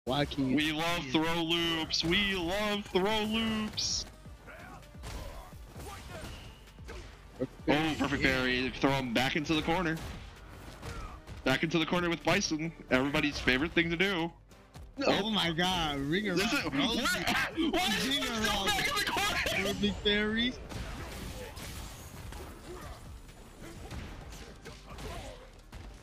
Why can't We love throw loops. We love throw loops. Oh, perfect parry. Throw him back into the corner. Back into the corner with Bison. Everybody's favorite thing to do. Oh my god, ring around. Why is he still back in the corner? Perfect parry.